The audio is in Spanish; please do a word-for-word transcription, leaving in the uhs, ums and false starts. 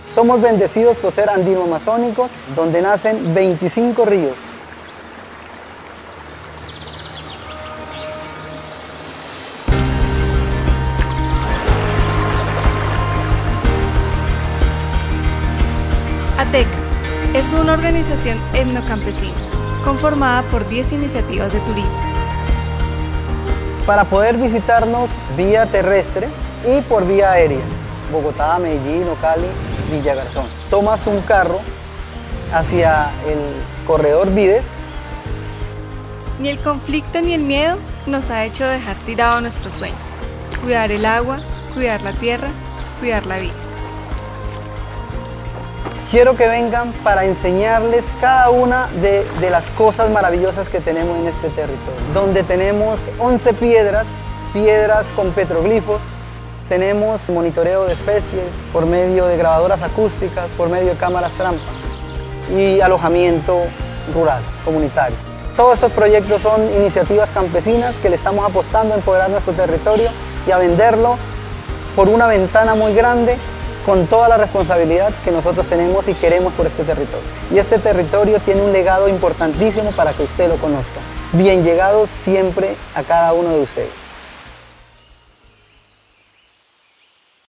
Somos bendecidos por ser andino-amazónicos, donde nacen veinticinco ríos. ATECA es una organización etnocampesina conformada por diez iniciativas de turismo. Para poder visitarnos vía terrestre y por vía aérea, Bogotá, Medellín, Cali, Villa Garzón. Tomas un carro hacia el corredor Vides. Ni el conflicto ni el miedo nos ha hecho dejar tirado nuestro sueño. Cuidar el agua, cuidar la tierra, cuidar la vida. Quiero que vengan para enseñarles cada una de, de las cosas maravillosas que tenemos en este territorio, donde tenemos once piedras, piedras con petroglifos, tenemos monitoreo de especies por medio de grabadoras acústicas, por medio de cámaras trampa y alojamiento rural, comunitario. Todos estos proyectos son iniciativas campesinas que le estamos apostando a empoderar nuestro territorio y a venderlo por una ventana muy grande, con toda la responsabilidad que nosotros tenemos y queremos por este territorio. Y este territorio tiene un legado importantísimo para que usted lo conozca. Bien llegados siempre a cada uno de ustedes.